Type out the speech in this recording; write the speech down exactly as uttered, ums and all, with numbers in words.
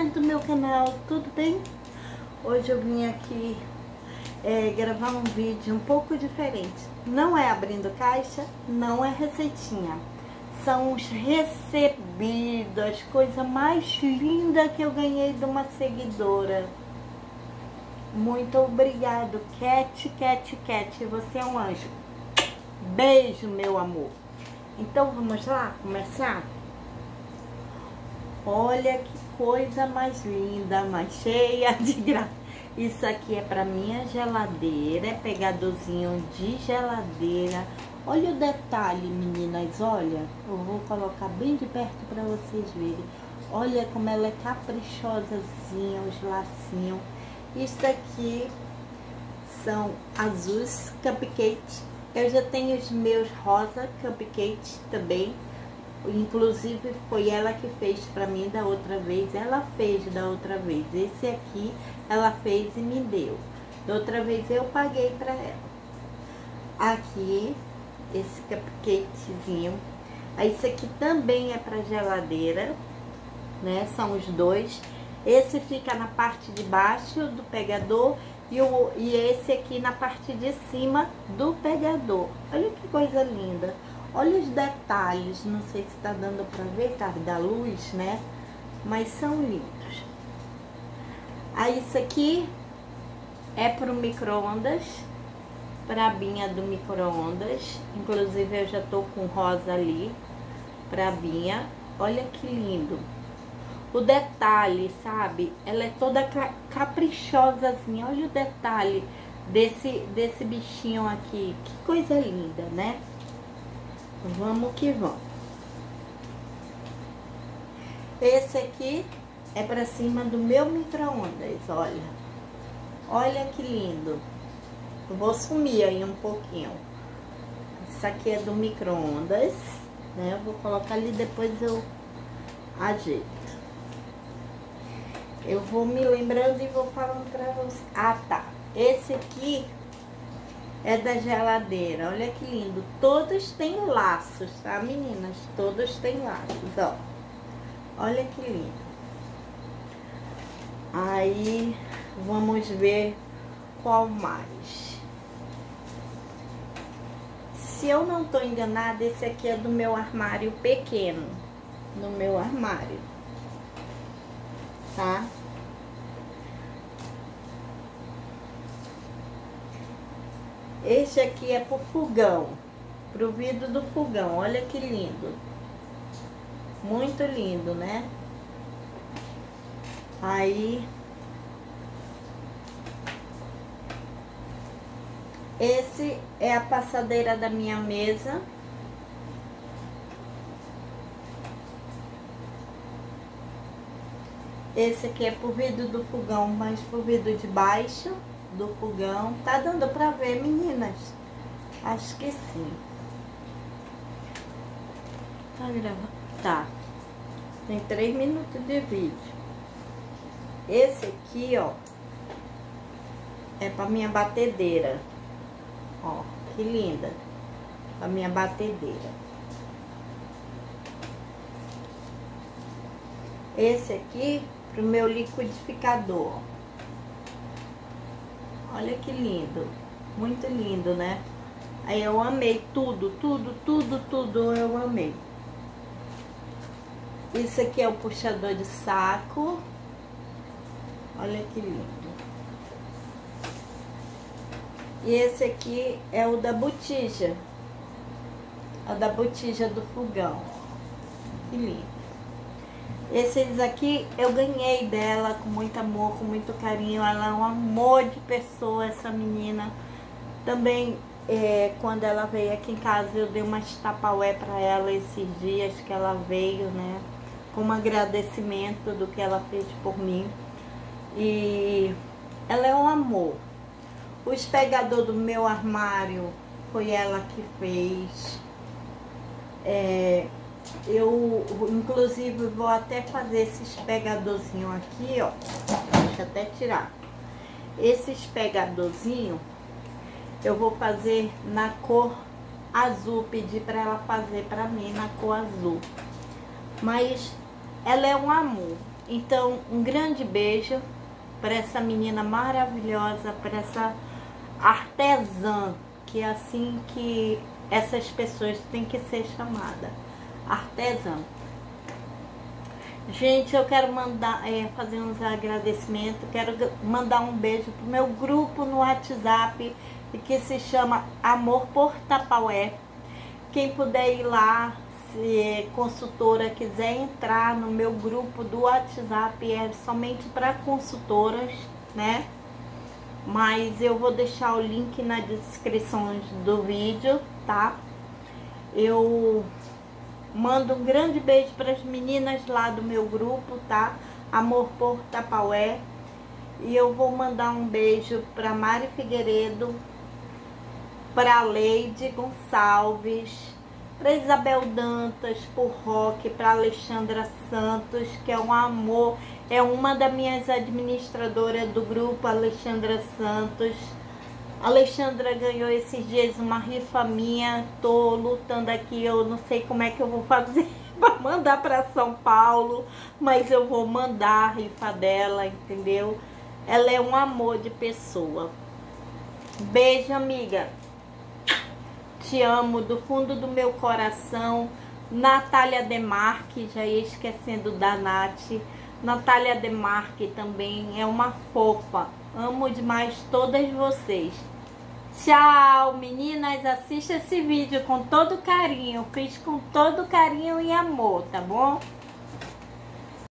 amores do meu canal, tudo bem? Hoje eu vim aqui é, gravar um vídeo um pouco diferente. Não é abrindo caixa, não é receitinha. São os recebidos, as coisas mais lindas que eu ganhei de uma seguidora. Muito obrigado, Cat, Cat, Cat, você é um anjo. Beijo, meu amor. Então vamos lá começar? Olha que coisa mais linda, mais cheia de graça. Isso aqui é para minha geladeira, é pegadorzinho de geladeira. Olha o detalhe, meninas, olha. Eu vou colocar bem de perto para vocês verem. Olha como ela é caprichosazinha, os lacinhos. Isso aqui são azuis cupcakes. Eu já tenho os meus rosa cupcakes também. Inclusive foi ela que fez pra mim da outra vez. Ela fez da outra vez. Esse aqui ela fez e me deu. Da outra vez eu paguei pra ela. Aqui, esse cupcakezinho. Esse aqui também é pra geladeira, né? São os dois. Esse fica na parte de baixo do pegador e, o, e esse aqui na parte de cima do pegador. Olha que coisa linda. Olha os detalhes, não sei se tá dando pra ver, tá da luz, né? Mas são lindos. Aí isso aqui é pro micro-ondas, pra abinha do micro-ondas. Inclusive eu já tô com rosa ali pra abinha. Olha que lindo. O detalhe, sabe? Ela é toda caprichosazinha. Olha o detalhe desse, desse bichinho aqui. Que coisa linda, né? Vamos que vamos. Esse aqui é pra cima do meu micro-ondas, olha. Olha que lindo. Eu vou sumir aí um pouquinho. Isso aqui é do micro-ondas, né? Eu vou colocar ali, depois eu ajeito. Eu vou me lembrando e vou falando pra vocês. Ah, tá. Esse aqui é da geladeira. Olha que lindo. Todos têm laços, tá, meninas? Todos têm laços, ó. Olha que lindo. Aí, vamos ver qual mais. Se eu não tô enganada, esse aqui é do meu armário pequeno. No meu armário. Tá? Este aqui é pro fogão, pro vidro do fogão. Olha que lindo. Muito lindo, né? Aí, esse é a passadeira da minha mesa. Esse aqui é pro vidro do fogão, mas pro vidro de baixo do fogão. Tá dando pra ver, meninas? Acho que sim. Tá gravando? Tá. Tem três minutos de vídeo. Esse aqui, ó, é pra minha batedeira. Ó, que linda. Pra minha batedeira. Esse aqui pro meu liquidificador. Olha que lindo. Muito lindo, né? Aí eu amei tudo, tudo, tudo, tudo eu amei. Isso aqui é o puxador de saco. Olha que lindo. E esse aqui é o da botija. É o da botija do fogão. Que lindo. Esses aqui eu ganhei dela com muito amor, com muito carinho. Ela é um amor de pessoa, essa menina. Também, é, quando ela veio aqui em casa, eu dei umas tapaué pra ela esses dias que ela veio, né? Como agradecimento do que ela fez por mim. E ela é um amor. O espegador do meu armário foi ela que fez. É... Eu, inclusive, vou até fazer esse espegadorzinho aqui, ó. Deixa eu até tirar. Esse espegadorzinho, eu vou fazer na cor azul. Pedi pra ela fazer pra mim na cor azul. Mas ela é um amor. Então, um grande beijo para essa menina maravilhosa, para essa artesã, que é assim que essas pessoas têm que ser chamadas, artesã. Gente, eu quero mandar, é, fazer uns agradecimentos, quero mandar um beijo pro meu grupo no WhatsApp, que se chama Amor por Tapaué. Quem puder ir lá, se consultora quiser entrar no meu grupo do WhatsApp, é somente para consultoras, né? Mas eu vou deixar o link na descrição do vídeo, tá? Eu mando um grande beijo para as meninas lá do meu grupo, tá? Amor por Tapaué. E eu vou mandar um beijo para Mari Figueiredo, para Leide Gonçalves, para Isabel Dantas, por Roque, para Alexandra Santos, que é um amor, é uma das minhas administradoras do grupo, Alexandra Santos. Alexandra ganhou esses dias uma rifa minha, tô lutando aqui, eu não sei como é que eu vou fazer para mandar para São Paulo, mas eu vou mandar a rifa dela, entendeu? Ela é um amor de pessoa. Beijo, amiga. Te amo do fundo do meu coração. Natália Demarque, já ia esquecendo da Nath. Natália Demarque também é uma fofa. Amo demais todas vocês. Tchau, meninas. Assista esse vídeo com todo carinho. Fiz com todo carinho e amor, tá bom?